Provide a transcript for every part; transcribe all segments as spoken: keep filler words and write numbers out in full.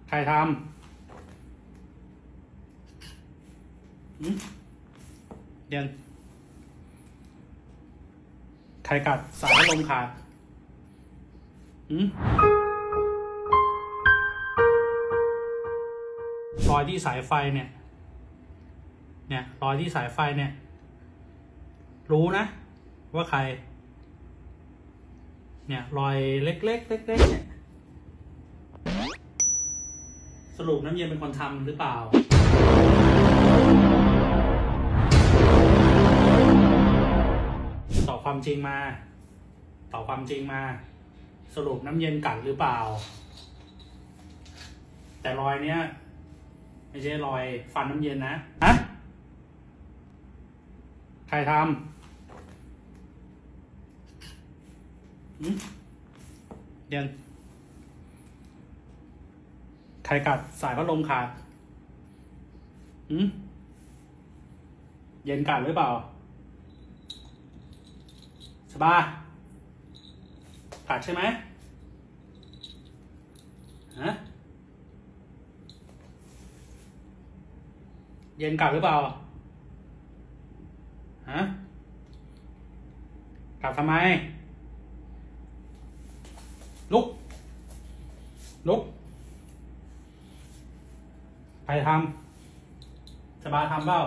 ใครทำยังใครกัดสายพัดลมขาดรอยที่สายไฟเนี่ยเนี่ยรอยที่สายไฟเนี่ยรู้นะว่าใครเนี่ยรอยเล็กๆเล็กๆเนี่ยสรุปน้ำเย็นเป็นคนทำหรือเปล่าตอบความจริงมาตอบความจริงมาสรุปน้ำเย็นกัดหรือเปล่าแต่รอยเนี้ยไม่ใช่รอยฟันน้ำเย็นนะฮะใครทำยังใครกัดสายพัดลมขาดเย็นกัดหรือเปล่าสบายกัดใช่ไหมฮะเย็นกัดหรือเปล่าฮะกัดทำไมลุกลุกใครทำสบายทำเปล่า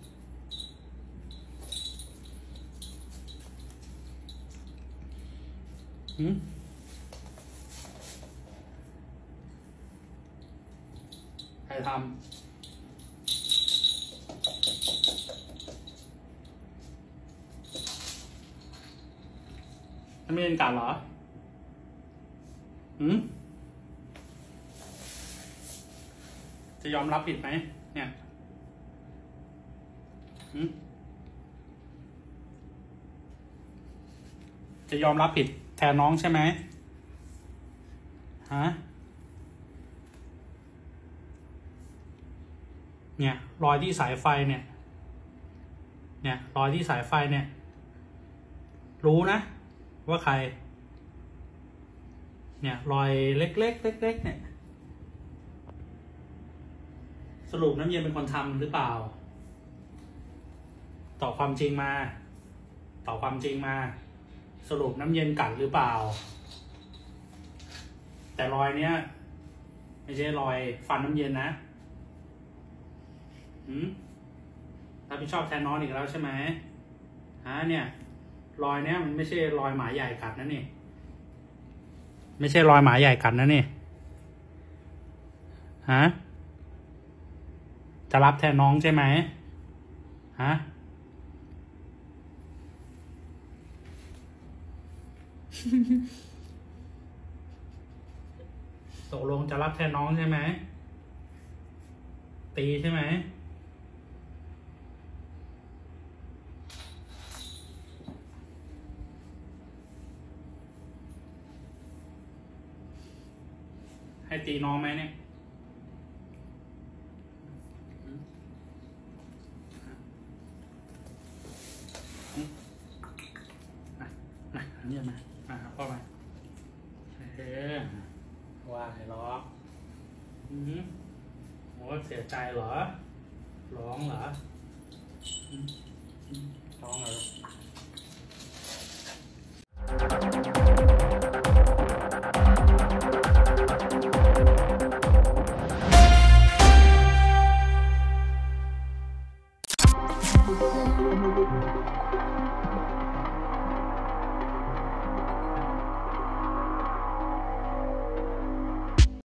หืมใครทำไม่เล่นกัดเหรอหืมจะยอมรับผิดไหมเนี่ยหืมจะยอมรับผิดแทนน้องใช่ไหมฮะเนี่ยรอยที่สายไฟเนี่ยเนี่ยรอยที่สายไฟเนี่ยรู้นะว่าใครเนี่ยรอยเล็กๆเล็กๆเนี่ยสรุปน้ำเย็นเป็นคนทำหรือเปล่าตอบความจริงมาตอบความจริงมาสรุปน้ำเย็นกัดหรือเปล่าแต่รอยเนี้ยไม่ใช่รอยฟันน้ำเย็นนะหืมรับผิดชอบแทนน้องอีกแล้วใช่ไหมฮะเนี่ยรอยเนี้ยมันไม่ใช่รอยหมาใหญ่กัดนะนี่ไม่ใช่รอยหมาใหญ่กัดนะนี่ฮะจะรับแทนน้องใช่ไหมฮะตกลงจะรับแทนน้องใช่ไหมตีใช่ไหมให้ตีน้องไหมเนี่ยมามาเนี่ยมามาครับพ่อมาเออว่าไอ้ล้ออืมโอ้เสียใจเหรอร้องเหรอร้องเหรอ Thank you.